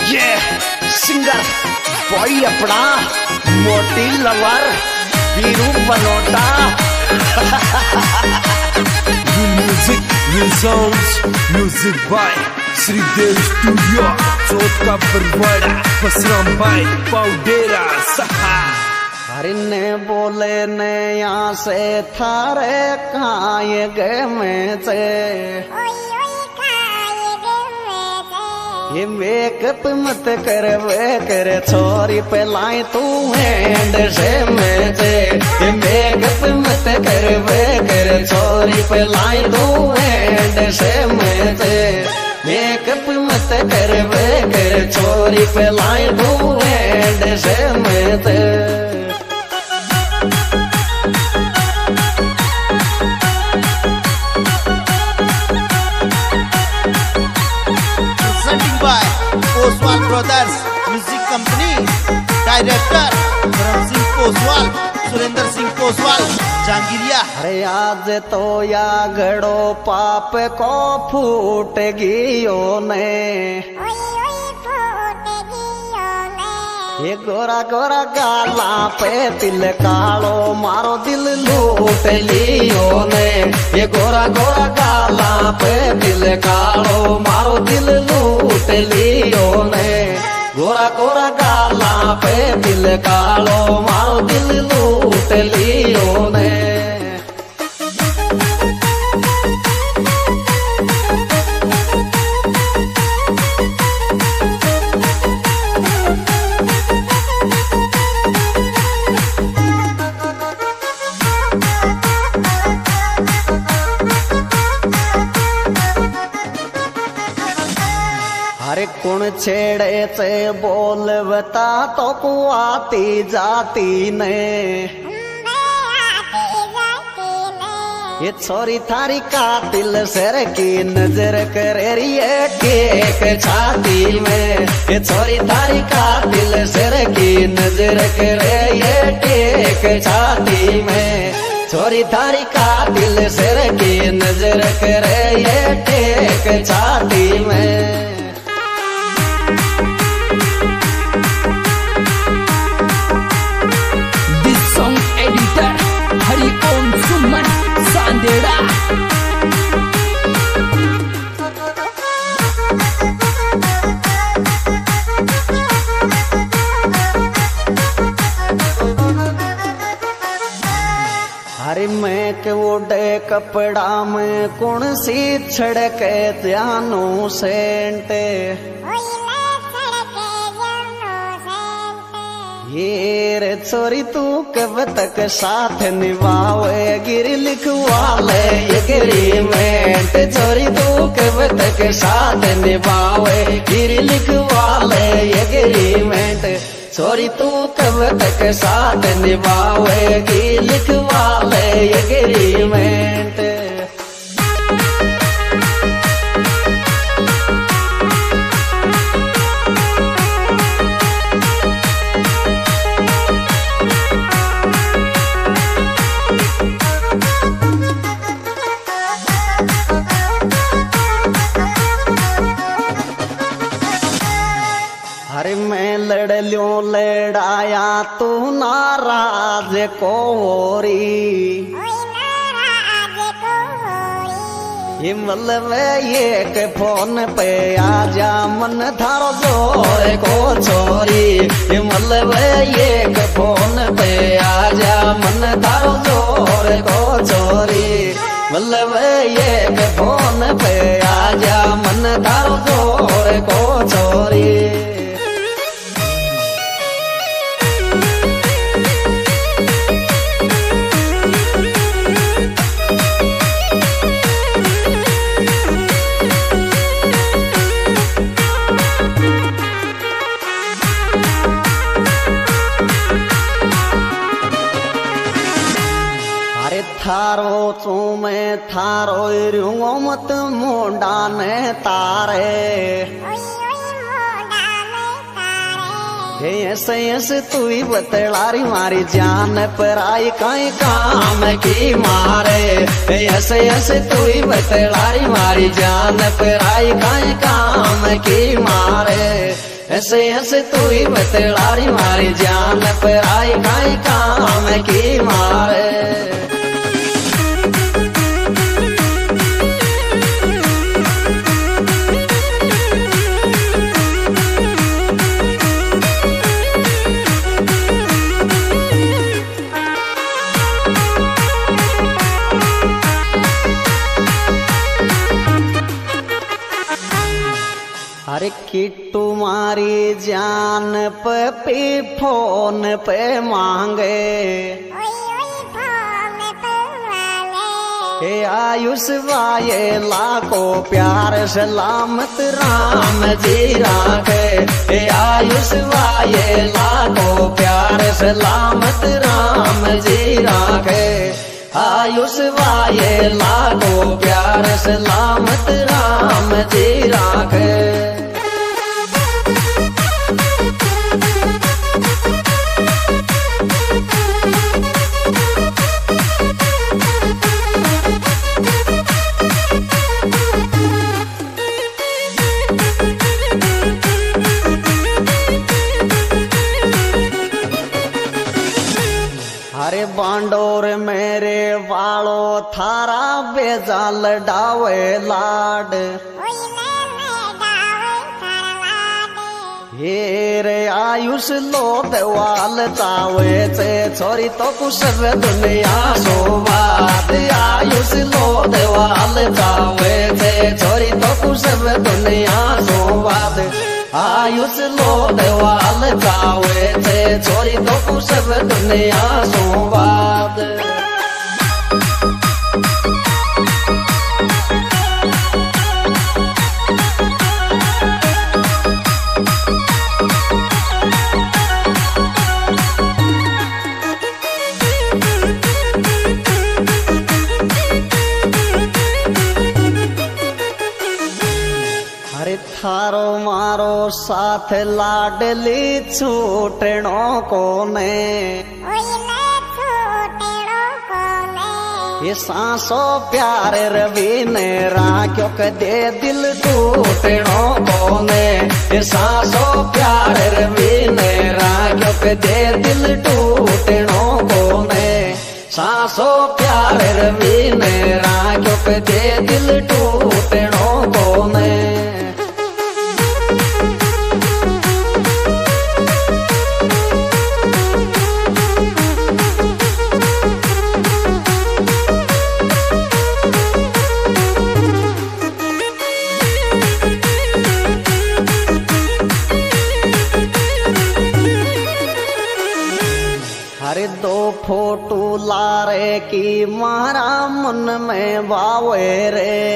ये singer boy अपना मोटी lover Viru Banota. Music music by Shridev studio चौथ का परवाड़ा बसराम भाई पाउडेरा सहा। अरे ने बोले ने यहाँ से थारे कहाँ ये गए में से ये मेकअप मत कर वे कर छोरी पे लाई तू हैंड से में से। ये मेकअप मत कर वे कर छोरी पे लाई तू हैंड से में से। मेकअप मत कर वे कर छोरी पे लाई तू हैंड से में से। Poswal brothers music company director Dharm Singh Poswal Surendra Singh Poswal जहांगीरिया। अरे आज तो या घड़ो पाप को फूट गियो ने ये गोरा गोरा गाला पे तिल कालो मारो दिल लूट लियो ने। ये गोरा गोरा गाला पे तिल कालो मारो दिल लूट लियो ने। गोरा गोरा गाला पे दिल कालो मारो दिल लूट लियो ने। अरे कुण छेड़े से बोल बता तो कुआती जाती ने। ये छोरी थारी कातिल सर की नजर करे रिए टेक छाती में। ये छोरी थारी कातिल सर की नजर करे ये टेक छाती में। छोरी थारी कातिल सर की नजर करे ये टेक छाती में। अरे मैं के ओडे कपड़ा में कौन सी छड़के ध्यानों सेंटे। ये रे छोरी तू कब तक साथ निभावे गिरी लिखवा ले ये एग्रीमेंट। छोरी तू कब तक साथ निभावे गिरी लिखवा ले ये एग्रीमेंट। छोरी तू कब तक साथ निभावेगी लिखवा ले ये एग्रीमेंट। अरे मैं लड़ ल्यों लड़ाया तू नाराज कोरी। ये मतलब ये के फोन पे आजा मन थारो जोर को छोरी। ये मतलब ये के फोन पे आजा मन थारो जोर को छोरी। मतलब ये के फोन पे आजा मन थारो जोर को छोरी। थारो तू मैं थारो रूंगो मत मुंडा ने तारे। ऐसे ऐसे तू ही बतलारी मारी जान पर आई कहीं काम की मारे। ऐसे ऐसे तू ही बतलारी मारी जान पर आई कहीं काम की मारे। ऐसे ऐसे तू ही बतलारी मारी जान पर आई काई काम की मारे। अरे किट्टू मारी जान पे फोन पे मांगे, हे आयुष वाये लाखों प्यार सलामत राम जी राखे। हे आयुष वाये लाखों प्यार सलामत राम जी राखे। आयुष वाये लाखों प्यार सलामत राम जी राखे। अरे बांडोर मेरे वालो थारा बेजाल डावे लाड, हे रे आयुष लो देवाल चावे चे छोरी तो कुछ दुनिया सोवाद। आयुष लो देवाल चावे चे छोरी तो कुछ दुनिया सोवाद। आयुष लो देवाल चावे चे छोरी तो कुछ दुनिया सोवाद। अरे थारो मारो साथ लाडली छूटनो कोने, ये सांसों प्यार रवि ने राख्यो कदे दिल टूटनो कोने। ये सांसों प्यार रवि ने राख्यो कदे दिल टूटनो कोने। सांसों प्यार रवि ने राख्यो कदे दिल टूटनो कोने। अरे दो फोटो लारे की मारा मन में बावे रे,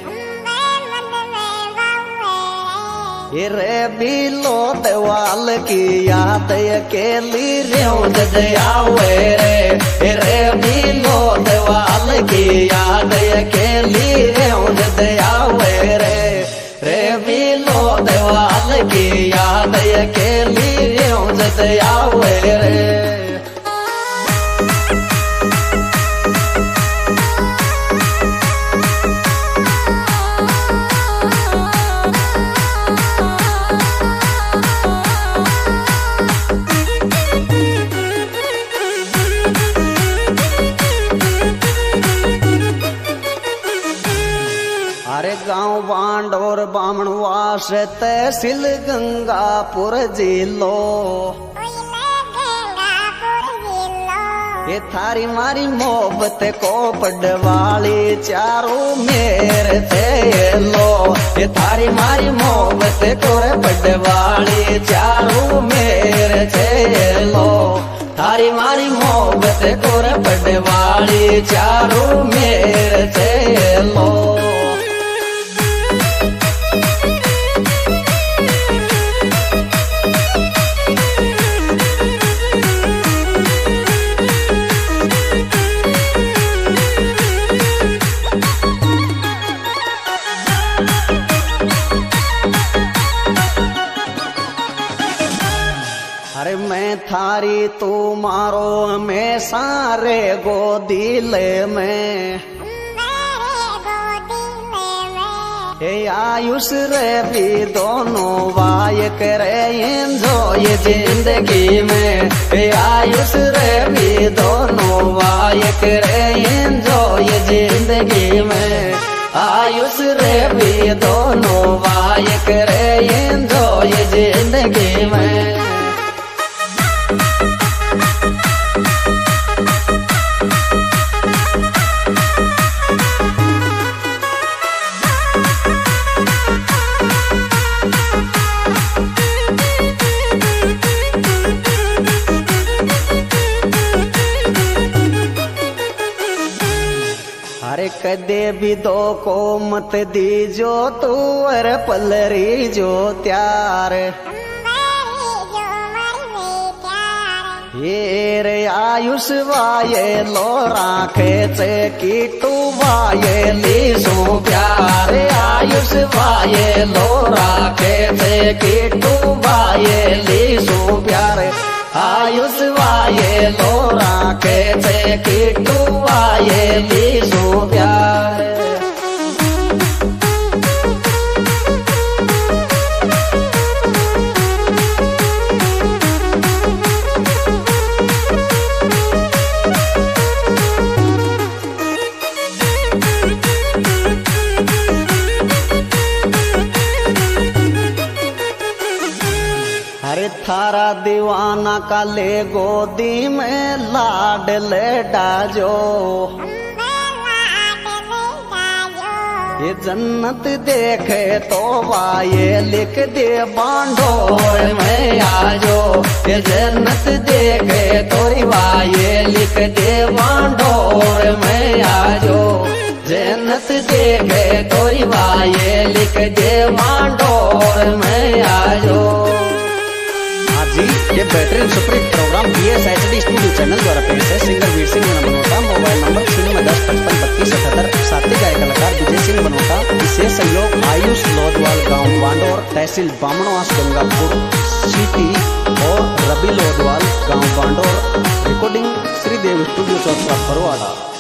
ये रे बिलो देवाल की याद अकेली रेउज दयावे रे। ये रे बिलो देवाल की याद अकेली रेउज दयावे रे। रे बिलो देवाल की याद अकेली रेउज दयावे रे। अरे गांव बांडोर बामणवास तहसील गंगापुर जिलो, ये थारी मारी मोहब्बत को पडवाली चारों मेरे थे लो। ये थारी मारी मोहब्बत को पडवाली चारों मेरे थे लो। थारी मारी मोहब्बत को पडवाली चारों मेरे थे लो। अरे मैं थारी तू मारो हमेशा रे गोदिल में, हे आयुष रे भी दोनों वाय करे एंजॉय जिंदगी में। हे आयुष रे भी दोनों वाय करे एंजॉय जिंदगी में। आयुष रे भी दोनों वाय करे एंजॉय जिंदगी में। अरे कदे भी दो को मत दीजो तू अर पलरी जो त्यार। ये रे आयुष वाये लो राखे चे कीटू वाये लीसो प्यार। आयुष वाये लो राखे चे कीटू वाये लीसो प्यार। आयुष वाये लो राखे चे कीटू वाये लीसो प्यार। अरे थारा दीवाना का ले गोदी में लाड ले डाजो। ये जन्नत देखे तो वाये लिख दे बांडोर में आजो। ये जन्नत देखे तो वाये लिख दे बांडोर में आजो। जन्नत देखे तो वाये लिख दे बांडोर में आजो। जी ये बेहतरीन superhit program BSHD studio channel द्वारा पेश है। Singer Veer Singh Banota, mobile number 010553277। साथी गायक कलाकार विजय सिंह बनोटा। विशेष सहयोग आयुष लोधवाल, गांव बांडोर, तहसील बामणवास, गंगापुर सिटी और रवि लोधवाल, गांव बांडोर। रिकॉर्डिंग श्रीदेव स्टूडियो चौथा फरवाड़ा।